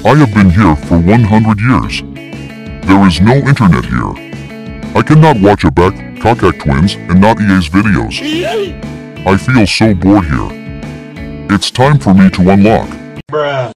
I have been here for 100 years. There is no internet here. I cannot watch Abek, Kakak Twins, and not EA's videos. I feel so bored here. It's time for me to unlock. Bruh.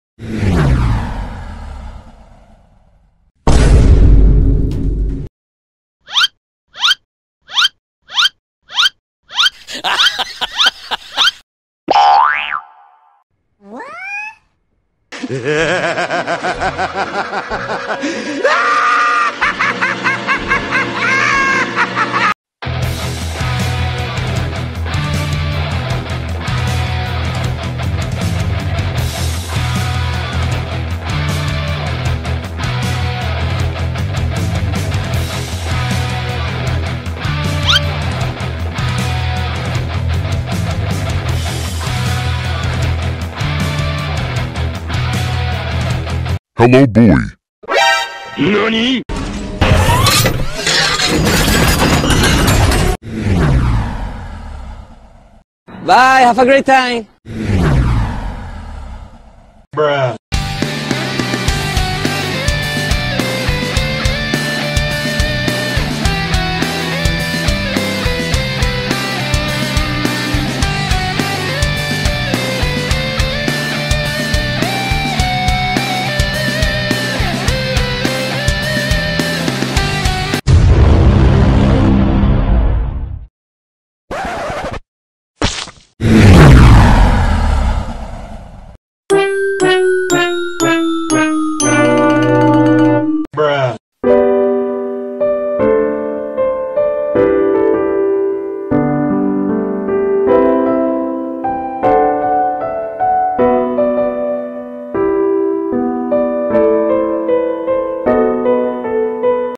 Hello, boy. NANI?! Bye, have a great time. Bruh.